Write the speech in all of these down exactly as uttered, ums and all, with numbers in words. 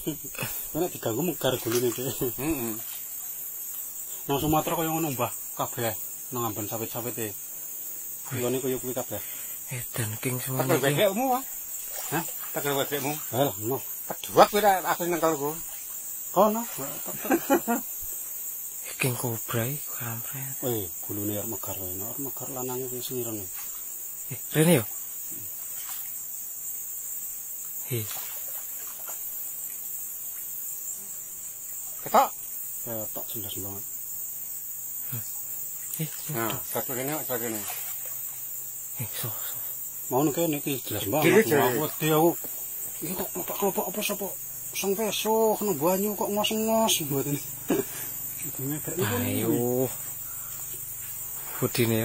Nek diganggu megar gulune iki. Heeh. Nang Sumatera kaya ngono Mbah, kabeh nang amben sawit-sawite. Ngene kaya kuwi kabeh. Edan king semono. Tak wedekmu ah. Hah? Tak wedekmu. Halah, no. Kedua kowe aku nengkelku. Kono. King kobra iki kampret. Eh, gulune arep megar wae, arep megar lanange wis ngirene. Eh, rene yo. Heh. Ketok. Ketok jelas banget. Eh, nah, satu rene, satu rene. Eh, so, so. Mau nek kene iki jelas banget. Aku wedi aku. Iki kok kelompok apa sapa? Sang peso nang banyu kok ngos-ngos mboten. Ayo. Budine ya.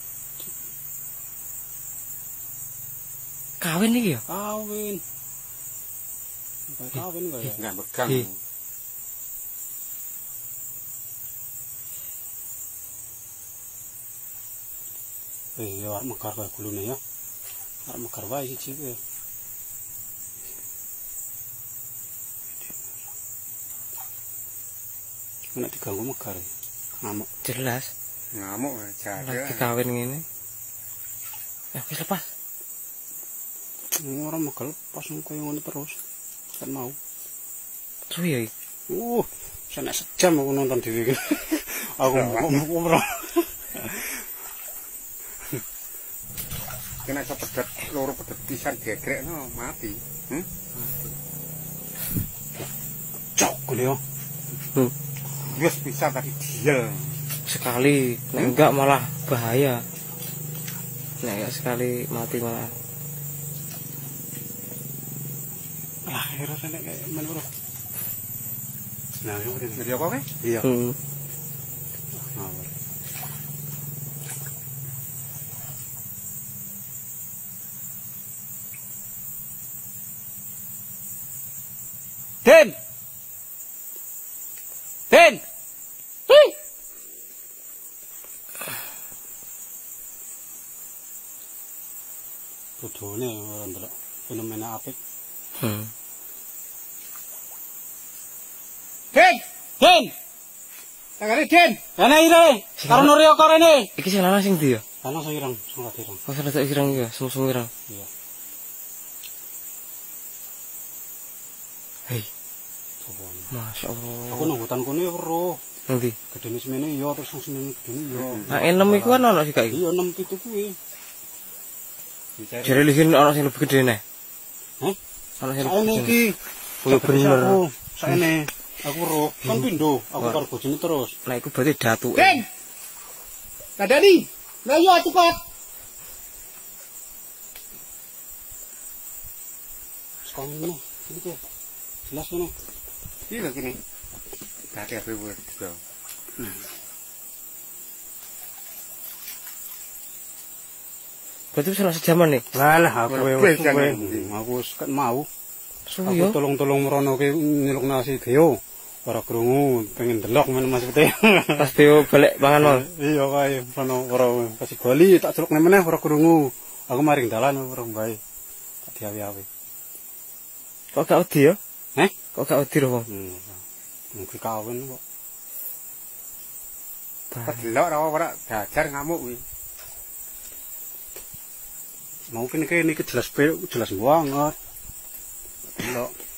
Kawin iki ya? Kawin. Kawin kok ya. Enggak megang. Eh, ya arep megar wae gulune ya. Arep megar wae siji kuwi. Nek diganggu megar. Ngamuk. Jelas. Ngamuk jare. Lagi kawin ngene. Eh, wis lepas. Ora megal pas koyo ngono terus. Kan mau. Suwi ya iki. Uh, senek sejam aku nonton dhewe iki. Aku ora. Kena kepedet loro pedet pisan gegrekno mati. Hm? Cok gule yo. Hmm. Wis bisa tadi diel. Sekali, nek enggak malah bahaya. Nek enggak sekali mati malah. Lah, ora senek kayak menurut. Nah, yo Jadi apa kowe? iya. Hmm. Ngawur. Den. Den. Hi. Kudune ora ndelok fenomena apik. Hmm. Den. Den. Takare Den. Ana ire, karo Nuryo kok rene. Iki sing lanang sing ndi ya? Ana sing ireng, sing ireng. Oh, salah satu ireng iki ya, sum-sum ireng. Iya. Hei, Coba. Masya Allah. Aku nang hutan kono ya weruh. Nanti. Gedene semene iya terus sing semene gedene iya. Nah, enam iku kan ono sih kak iki. Iya enam pitu kuwi. Jare lihin ono sing lebih gede neh. Hah? Ono sing Saene lebih gede. iki. Oh, bener. Saene aku weruh, kan pindho, aku karo bojone terus. Nah, iku berarti datuke. Den. Nadani. Nah iya cepat. Sekarang ini, ini ke. Jelas ini. Iki lho kene. Dadi ape wis juga. Berarti wis ono sejaman nih. Lah aku Wes, wis aku wis kan mau. Suwi Aku yo. tolong-tolong merono ke nyeluk nasi Deo. Ora krungu, pengen delok men Mas Pete. Pas Deo balik mangan mau. Iya kae ono ora kasih goli tak celuk meneh ora krungu. Aku maring dalan ora bae. Tak diawi-awi. Kok gak wedi yo? Heh? Kok gak wedi lho, Wong? Hmm. Mungkin kawin kok. Kedelok ora ora dajar ngamuk kuwi. Mungkin kayak ini jelas jelas banget. Delok.